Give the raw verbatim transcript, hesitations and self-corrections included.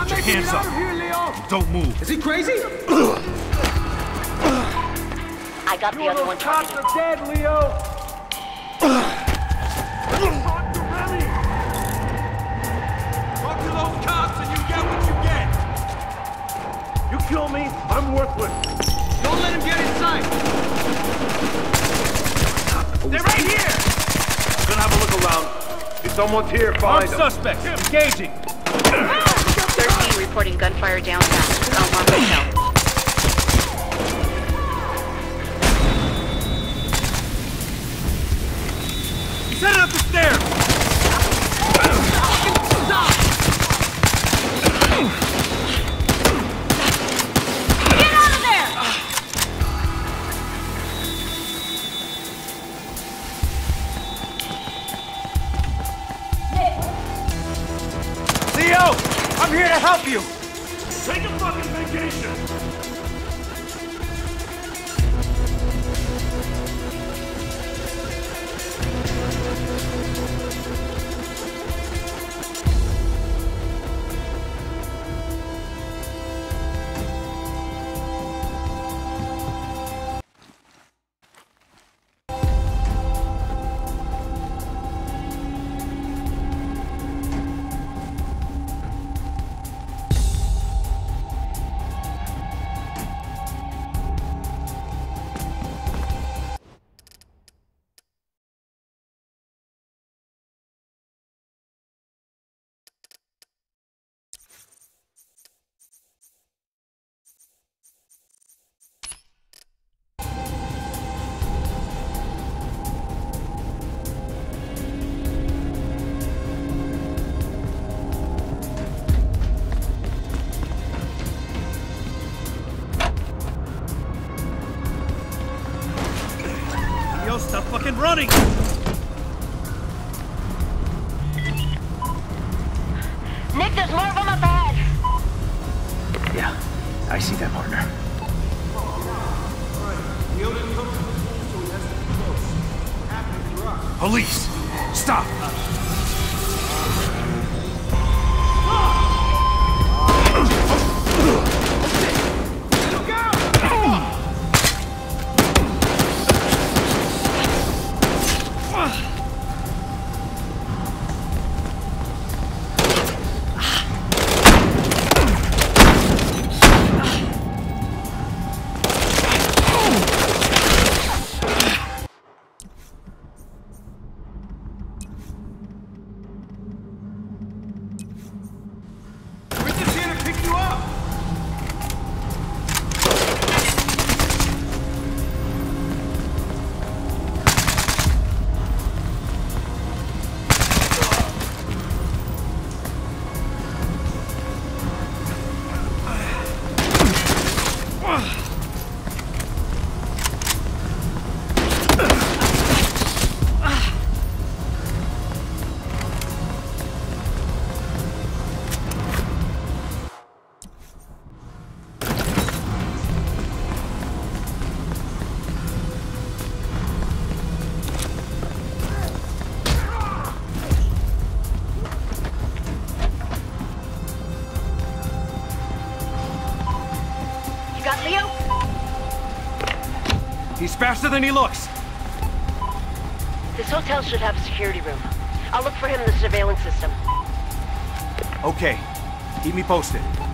Put your hands up. Here, Leo. Don't move. Is he crazy? I got the other one cops targeted. are dead, Leo. Talk to Remy. Talk to those cops and you get what you get. You kill me, I'm worthless. Don't let him get inside. They're right here. I'm gonna have a look around. If someone's here, find them. Suspects, engaging. thirteen reporting gunfire downtown. Almar Hotel. Set it up the stairs! Get out of there! Leo! I'm here to help you! Take a fucking vacation. Leo, stop fucking running! Nick, there's more of them up ahead. Yeah, I see that, partner. Police! Stop! He's faster than he looks! This hotel should have a security room. I'll look for him in the surveillance system. Okay. Keep me posted.